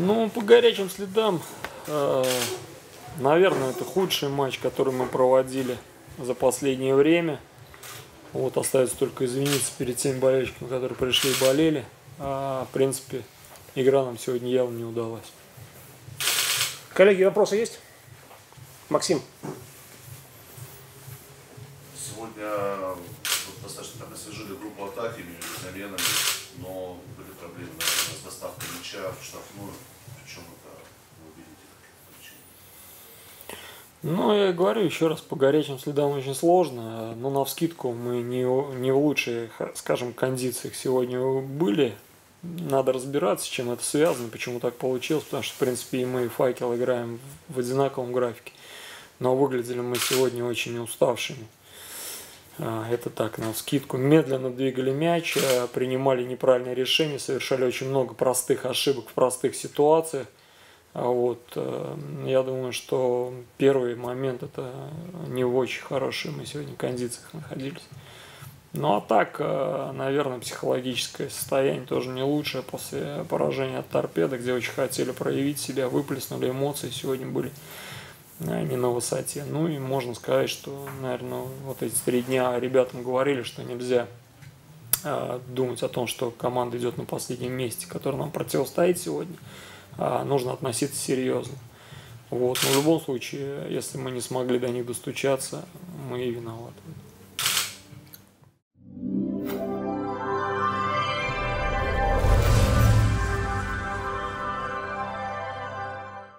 Ну, по горячим следам, наверное, это худший матч, который мы проводили за последнее время. Вот остается только извиниться перед теми болельщиками, которые пришли и болели. В принципе, игра нам сегодня явно не удалась. Коллеги, вопросы есть? Максим. Сегодня достаточно так освежили группу атаки между заменами, но были проблемы, наверное, с доставкой мяча в штрафную. Причем это вы видите как причину? Ну, я говорю еще раз, по горячим следам очень сложно, но навскидку мы не в лучших, скажем, кондициях сегодня были. Надо разбираться, с чем это связано, почему так получилось, потому что, в принципе, и мы, и Факел играем в одинаковом графике. Но выглядели мы сегодня очень уставшими. Это так, навскидку. Медленно двигали мяч, принимали неправильные решения, совершали очень много простых ошибок в простых ситуациях. Вот. Я думаю, что первый момент это не в очень хороших мы сегодня кондициях находились. Ну а так, наверное, психологическое состояние тоже не лучшее после поражения от Торпедо, где очень хотели проявить себя, выплеснули эмоции, сегодня были не на высоте. Ну и можно сказать, что, наверное, вот эти 3 дня ребятам говорили, что нельзя думать о том, что команда идет на последнем месте, который нам противостоит сегодня. Нужно относиться серьезно. Вот. Но в любом случае, если мы не смогли до них достучаться, мы и виноваты.